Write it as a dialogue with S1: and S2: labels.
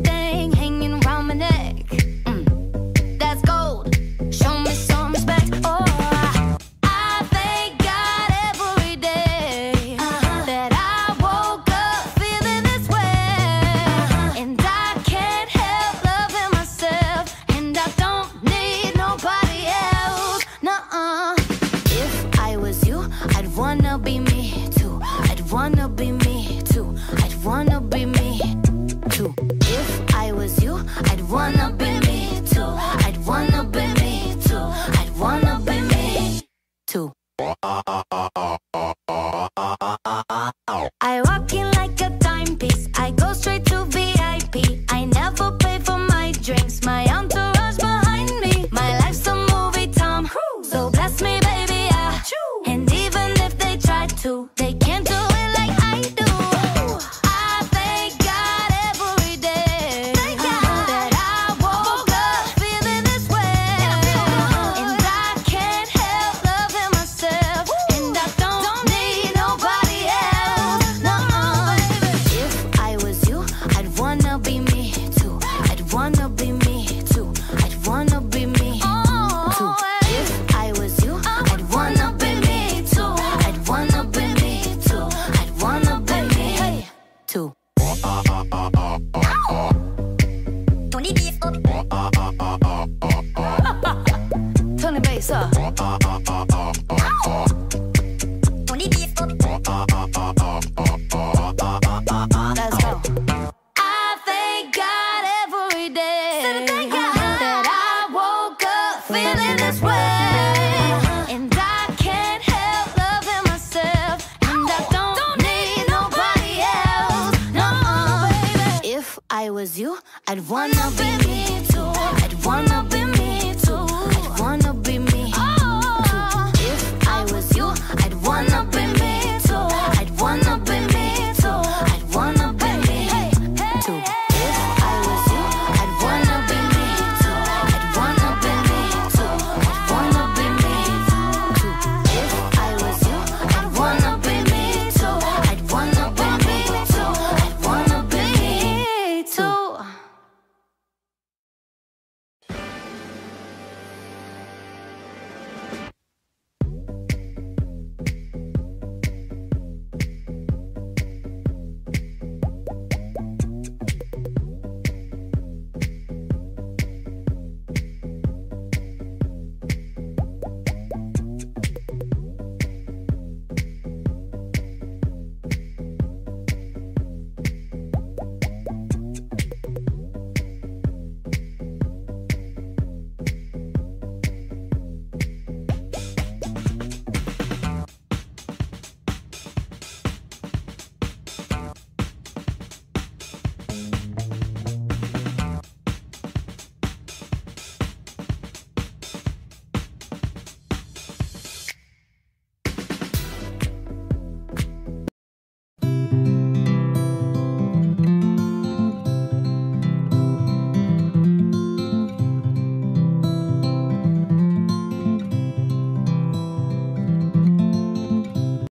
S1: thing hanging around my neck. That's gold. Show me some respect. Oh, I thank God every day that I woke up feeling this way. And I can't help loving myself. And I don't need nobody else. Nuh-uh. If I was you, I'd wanna be me too. I'd wanna be me too. I'd wanna be me too. If I was you, I'd wanna be me too. I'd wanna be me too. I'd wanna be me too. I walk in like a timepiece. I go straight to VIP. I never pay for my drinks. My entourage behind me. My life's a movie, Tom. So bless me, baby, yeah. And even if they try to, they can't do it like I do. I thank God every day that I woke up feeling this way. And I can't help loving myself. And I don't need nobody else. No, if I was you, I'd wanna be me too. I'd wanna be me too. I'd wanna be me too. If I was you, I'd wanna be me too. I'd wanna be me too. I'd wanna be me too. Tony beef up. Tony bass up. Tony beef up. Let's go. I thank God every day that I woke up feeling this way. And I can't help loving myself. And I don't need nobody else. No, baby. If I was you, I'd wanna be me too. I'd wanna be me too. I'd wanna be